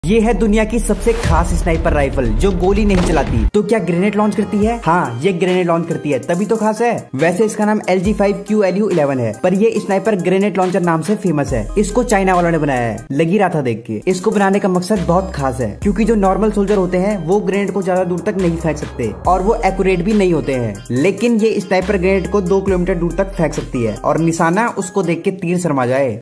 ये है दुनिया की सबसे खास स्नाइपर राइफल जो गोली नहीं चलाती। तो क्या ग्रेनेड लॉन्च करती है? हाँ, ये ग्रेनेड लॉन्च करती है, तभी तो खास है। वैसे इसका नाम LG5QLU11 है, पर ये स्नाइपर ग्रेनेड लॉन्चर नाम से फेमस है। इसको चाइना वालों ने बनाया है, लगी रहा था देख के। इसको बनाने का मकसद बहुत खास है, क्योंकि जो नॉर्मल सोल्जर होते हैं वो ग्रेनेड को ज्यादा दूर तक नहीं फेंक सकते और वो एक्यूरेट भी नहीं होते हैं, लेकिन ये स्नाइपर ग्रेनेड को 2 किलोमीटर दूर तक फेंक सकती है और निशाना उसको देख के तीर शर्मा जाए।